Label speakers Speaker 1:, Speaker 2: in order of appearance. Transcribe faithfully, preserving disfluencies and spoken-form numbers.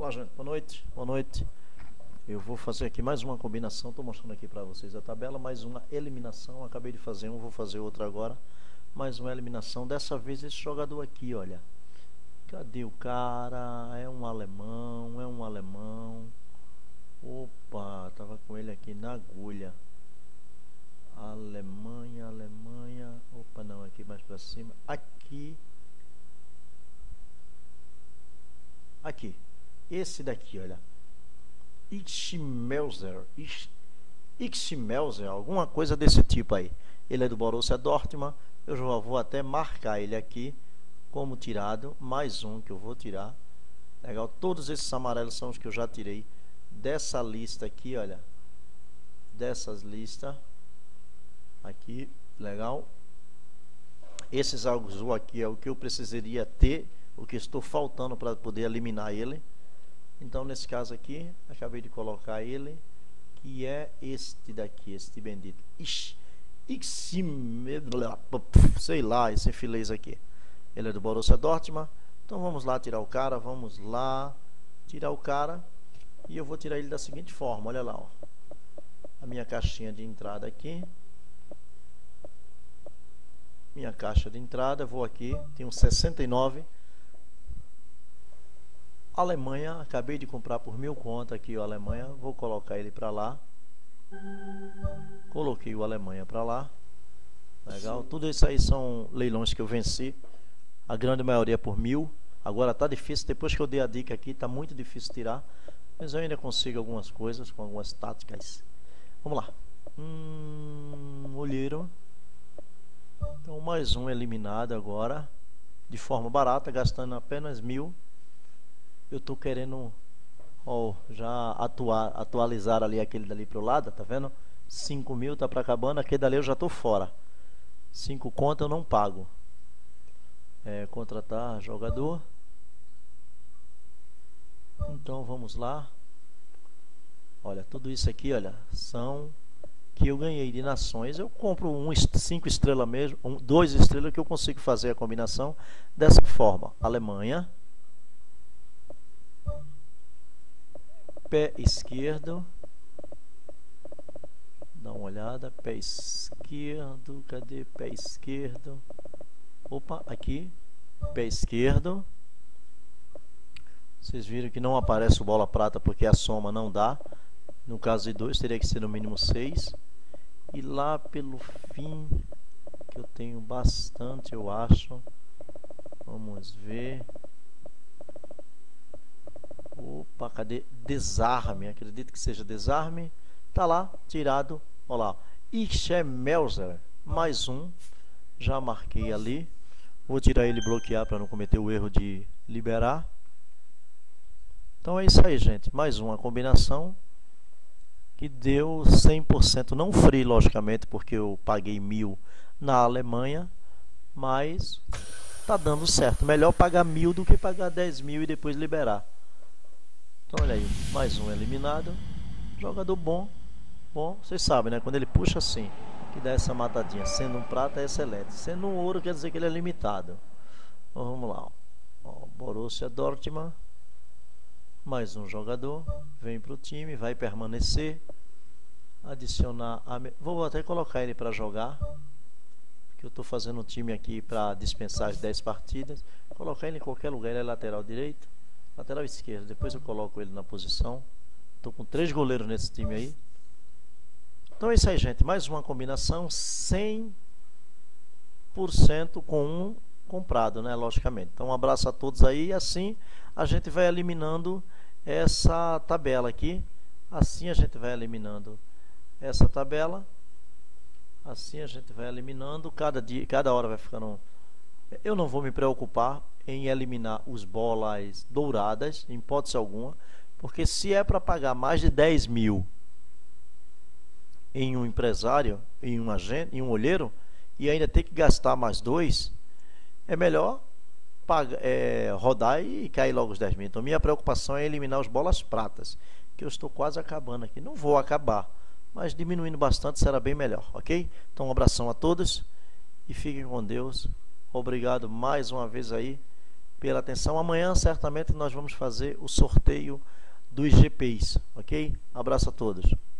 Speaker 1: Olá, gente, boa noite, boa noite. Eu vou fazer aqui mais uma combinação, estou mostrando aqui para vocês a tabela, mais uma eliminação, acabei de fazer um, vou fazer outra agora, mais uma eliminação, dessa vez esse jogador aqui, olha, cadê o cara? É um alemão, é um alemão, opa, tava com ele aqui na agulha, Alemanha, Alemanha, opa, não, aqui mais para cima, aqui, aqui, esse daqui, olha, Ixmelzer, Ixmelzer, alguma coisa desse tipo aí. Ele é do Borussia Dortmund. Eu já vou até marcar ele aqui como tirado. Mais um que eu vou tirar. Legal. Todos esses amarelos são os que eu já tirei dessa lista aqui, olha. Dessas listas aqui, legal. Esses azul aqui é o que eu precisaria ter, o que estou faltando para poder eliminar ele. Então, nesse caso aqui, acabei de colocar ele, que é este daqui, este bendito. Ixi, ixi, sei lá, esse infeliz aqui. Ele é do Borussia Dortmund. Então, vamos lá tirar o cara, vamos lá tirar o cara. E eu vou tirar ele da seguinte forma, olha lá, ó. A minha caixinha de entrada aqui. Minha caixa de entrada, vou aqui, tem um sessenta e nove. Alemanha, acabei de comprar por mil contas aqui o Alemanha, vou colocar ele para lá. Coloquei o Alemanha para lá. Legal, tudo isso aí são leilões que eu venci. A grande maioria por mil. Agora tá difícil, depois que eu dei a dica aqui, tá muito difícil tirar. Mas eu ainda consigo algumas coisas com algumas táticas. Vamos lá. Hum, olheiro. Então mais um eliminado agora. De forma barata, gastando apenas mil. Eu tô querendo ó, já atuar, atualizar ali aquele dali pro lado, tá vendo? cinco mil tá para acabando, aquele dali eu já tô fora. cinco conto eu não pago. É, contratar jogador. Então vamos lá. Olha, tudo isso aqui, olha, são que eu ganhei de nações. Eu compro um cinco estrelas mesmo, um, dois estrelas que eu consigo fazer a combinação dessa forma. Alemanha. Pé esquerdo, dá uma olhada, pé esquerdo, cadê pé esquerdo? Opa, aqui, pé esquerdo. Vocês viram que não aparece o bola prata porque a soma não dá. No caso de dois, teria que ser no mínimo seis. E lá pelo fim, que eu tenho bastante, eu acho. Vamos ver. Opa, cadê? Desarme, acredito que seja desarme. Tá lá, tirado. Olha lá, Ixmelzer, mais um. Já marquei ali. Vou tirar ele e bloquear para não cometer o erro de liberar. Então é isso aí, gente. Mais uma combinação que deu cem por cento. Não free, logicamente, porque eu paguei mil na Alemanha. Mas tá dando certo. Melhor pagar mil do que pagar dez mil e depois liberar. Então olha aí, mais um eliminado. Jogador bom. Bom, vocês sabem, né? Quando ele puxa assim, que dá essa matadinha. Sendo um prata é excelente. Sendo um ouro quer dizer que ele é limitado. Então, vamos lá. Ó, Borussia Dortmund. Mais um jogador. Vem para o time, vai permanecer. Adicionar a... Vou até colocar ele para jogar. Porque eu estou fazendo um time aqui para dispensar as dez partidas. Colocar ele em qualquer lugar, ele é lateral direito. Lateral esquerdo, depois eu coloco ele na posição. Estou com três goleiros nesse time aí. Então é isso aí, gente. Mais uma combinação cem por cento com um comprado, né? Logicamente. Então um abraço a todos aí. E assim a gente vai eliminando essa tabela aqui. Assim a gente vai eliminando essa tabela. Assim a gente vai eliminando. Cada dia, cada hora vai ficando... Eu não vou me preocupar em eliminar os bolas douradas, em hipótese alguma, porque se é para pagar mais de dez mil em um empresário, em um agente, em um olheiro, e ainda ter que gastar mais dois, é melhor pagar, é, rodar e cair logo os dez mil. Então minha preocupação é eliminar os bolas pratas, que eu estou quase acabando aqui. Não vou acabar, mas diminuindo bastante será bem melhor, ok? Então um abração a todos e fiquem com Deus. Obrigado mais uma vez aí pela atenção. Amanhã, certamente, nós vamos fazer o sorteio dos G Ps, ok? Abraço a todos.